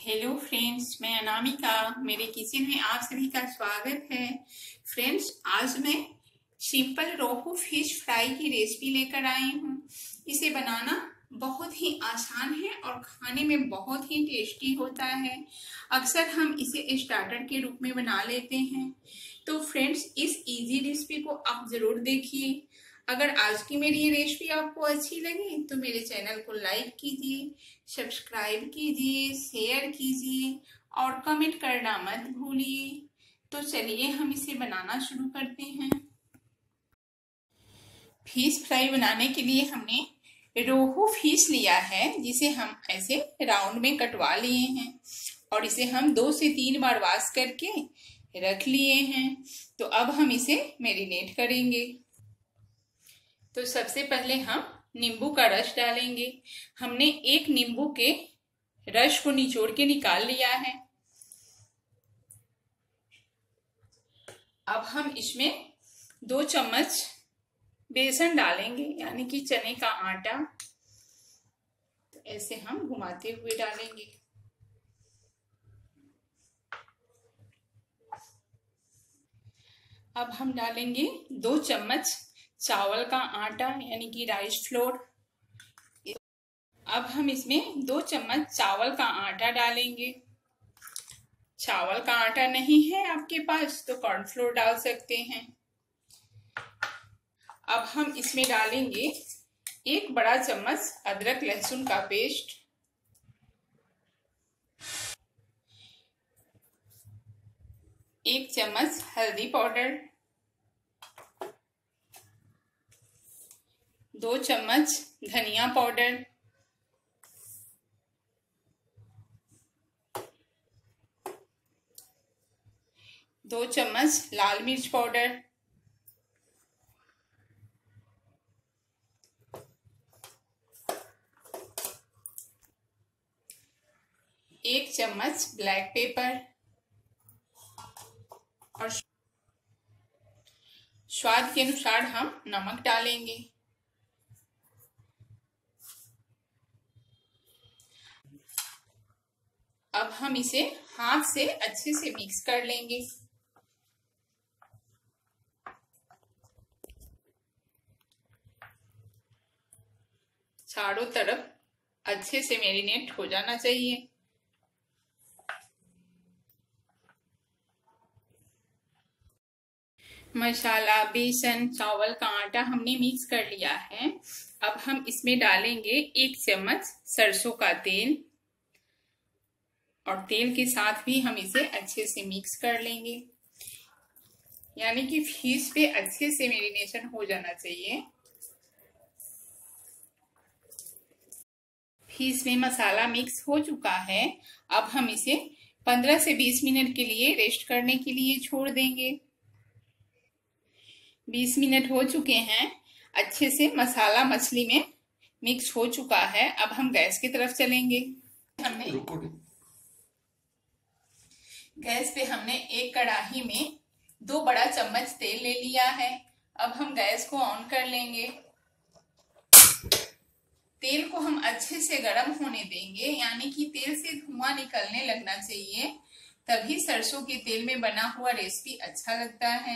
Hello friends, मैं अनामिका। मेरे kitchen में आप सभी का स्वागत है। फ्रेंड्स, आज मैं सिंपल रोहू फिश फ्राई की रेसिपी लेकर आई हूँ। इसे बनाना बहुत ही आसान है और खाने में बहुत ही टेस्टी होता है। अक्सर हम इसे स्टार्टर के रूप में बना लेते हैं। तो फ्रेंड्स, इस इजी रेसिपी को आप जरूर देखिए। अगर आज की मेरी ये रेसिपी आपको अच्छी लगी तो मेरे चैनल को लाइक कीजिए, सब्सक्राइब कीजिए, शेयर कीजिए और कमेंट करना मत भूलिए। तो चलिए हम इसे बनाना शुरू करते हैं। फिश फ्राई बनाने के लिए हमने रोहू फिश लिया है, जिसे हम ऐसे राउंड में कटवा लिए हैं और इसे हम 2 से 3 बार वॉश करके रख लिए हैं। तो अब हम इसे मैरिनेट करेंगे। तो सबसे पहले हम नींबू का रस डालेंगे। हमने एक नींबू के रस को निचोड़ के निकाल लिया है। अब हम इसमें 2 चम्मच बेसन डालेंगे, यानी कि चने का आटा। तो ऐसे हम घुमाते हुए डालेंगे। अब हम डालेंगे 2 चम्मच चावल का आटा, यानी कि राइस फ्लोर। अब हम इसमें 2 चम्मच चावल का आटा डालेंगे। चावल का आटा नहीं है आपके पास तो कॉर्नफ्लोर डाल सकते हैं। अब हम इसमें डालेंगे 1 बड़ा चम्मच अदरक लहसुन का पेस्ट, 1 चम्मच हल्दी पाउडर, 2 चम्मच धनिया पाउडर, 2 चम्मच लाल मिर्च पाउडर, 1 चम्मच ब्लैक पेपर और स्वाद के अनुसार हम नमक डालेंगे। अब हम इसे हाथ से अच्छे से मिक्स कर लेंगे। चारों तरफ अच्छे से मैरिनेट हो जाना चाहिए। मसाला, बेसन, चावल का आटा हमने मिक्स कर लिया है। अब हम इसमें डालेंगे 1 चम्मच सरसों का तेल और तेल के साथ भी हम इसे अच्छे से मिक्स कर लेंगे, यानी कि फिश पे अच्छे से मैरिनेशन हो जाना चाहिए। फिश में मसाला मिक्स हो चुका है। अब हम इसे 15 से 20 मिनट के लिए रेस्ट करने के लिए छोड़ देंगे। 20 मिनट हो चुके हैं। अच्छे से मसाला मछली में मिक्स हो चुका है। अब हम गैस की तरफ चलेंगे। गैस पे हमने एक कढ़ाई में 2 बड़ा चम्मच तेल ले लिया है। अब हम गैस को ऑन कर लेंगे। तेल को हम अच्छे से गर्म होने देंगे, यानी कि तेल से धुआं निकलने लगना चाहिए, तभी सरसों के तेल में बना हुआ रेसिपी अच्छा लगता है।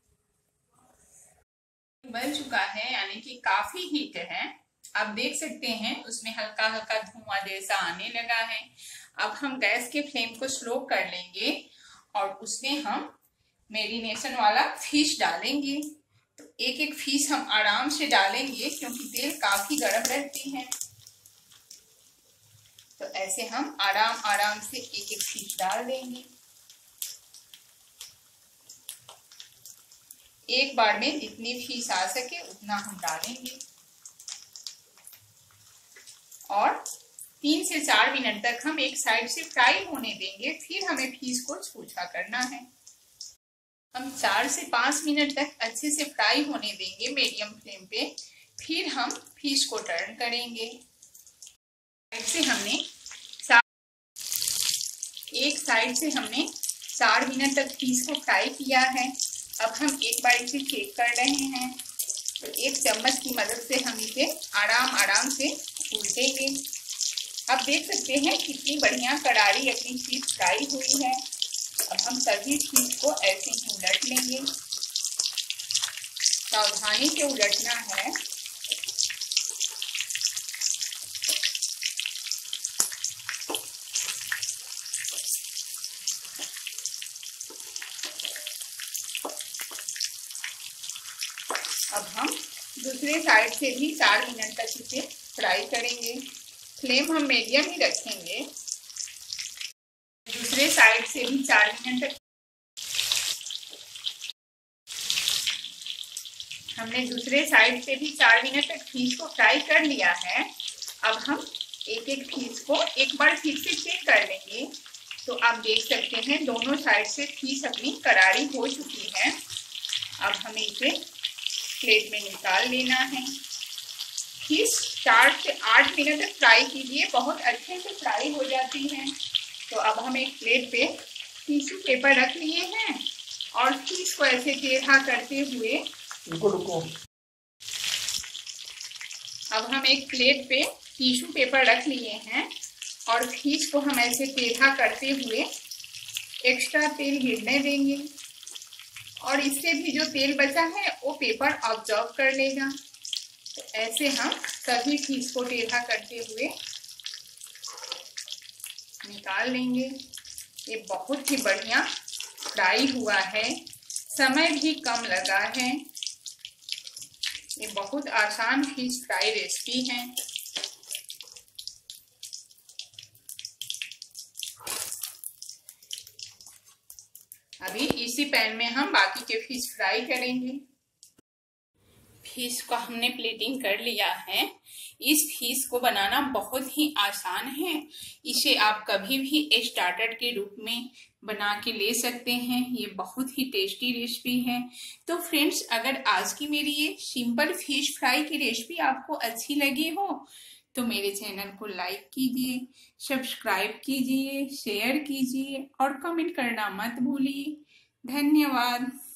बन चुका है, यानी कि काफी हीट है। आप देख सकते हैं उसमें हल्का हल्का धुआं जैसा आने लगा है। अब हम गैस के फ्लेम को स्लो कर लेंगे और उसमें हम मैरिनेशन वाला फिश डालेंगे। तो एक एक फिश हम आराम से डालेंगे, क्योंकि तेल काफी गर्म रहती है। तो ऐसे हम आराम आराम से एक एक फिश डाल देंगे। एक बार में जितनी फिश आ सके उतना हम डालेंगे और 3 से 4 मिनट तक हम एक साइड से फ्राई होने देंगे। फिर हमें फिश को छूछा करना है। हम 4 से 5 मिनट तक अच्छे से फ्राई होने देंगे मीडियम फ्लेम पे। फिर हम फिश को टर्न करेंगे। एक साइड से हमने 4 मिनट तक फिश को फ्राई किया है। अब हम एक बार इसे चेक कर रहे हैं। तो 1 चम्मच की मदद से हम इसे आराम आराम से उल्टेंगे। अब देख सकते हैं कितनी बढ़िया करारी अपनी फिश फ्राई हुई है। अब हम सभी फिश को ऐसे ही उलट लेंगे। सावधानी से उलटना है। अब हम दूसरे साइड से भी 4 मिनट तक इसे फ्राई करेंगे। फ्लेम हम मीडियम ही रखेंगे। दूसरे साइड से भी 4 मिनट तक हमने दूसरे साइड से भी 4 मिनट तक फिश को फ्राई कर लिया है। अब हम एक एक फिश को एक बार फिर से चेक कर लेंगे। तो आप देख सकते हैं दोनों साइड से फिश अपनी करारी हो चुकी है। अब हमें इसे प्लेट में निकाल लेना है। फिश 4 से 8 मिनट तक फ्राई कीजिए, बहुत अच्छे से फ्राई हो जाती है। तो अब हम एक प्लेट पे टिश्यू पेपर रख लिए हैं और फिश को ऐसे टेढ़ा करते हुए रुको अब हम एक प्लेट पे टिश्यू पेपर रख लिए हैं और फिश को हम ऐसे टेढ़ा करते हुए एक्स्ट्रा तेल गिरने देंगे और इससे भी जो तेल बचा है वो पेपर ऑब्जर्व कर लेगा। तो ऐसे हम सभी फिश को टेढ़ा करते हुए निकाल लेंगे। ये बहुत ही बढ़िया फ्राई हुआ है, समय भी कम लगा है। ये बहुत आसान फिश फ्राई रेसिपी है। अभी इसी पैन में हम बाकी के फिश फ्राई करेंगे। फिश को हमने प्लेटिंग कर लिया है। इस फिश को बनाना बहुत ही आसान है। इसे आप कभी भी स्टार्टर के रूप में बना के ले सकते हैं। ये बहुत ही टेस्टी रेसिपी है। तो फ्रेंड्स, अगर आज की मेरी ये सिंपल फिश फ्राई की रेसिपी आपको अच्छी लगी हो तो मेरे चैनल को लाइक कीजिए, सब्सक्राइब कीजिए, शेयर कीजिए और कमेंट करना मत भूलिए। धन्यवाद।